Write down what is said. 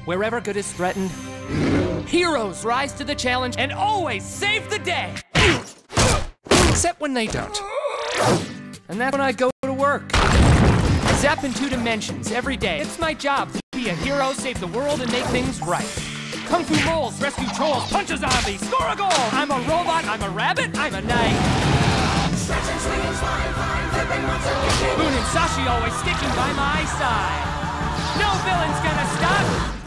Wherever good is threatened, heroes rise to the challenge and always save the day! Except when they don't. And that's when I go to work. Zap in 2 dimensions every day. It's my job to be a hero, save the world, and make things right. Kung Fu moles, rescue trolls, punch a zombie, score a goal! I'm a robot, I'm a rabbit, I'm a knight. Stretching, swinging, flying, flipping, monster kicking. Boone and Sashi always sticking by my side. No villain's gonna stop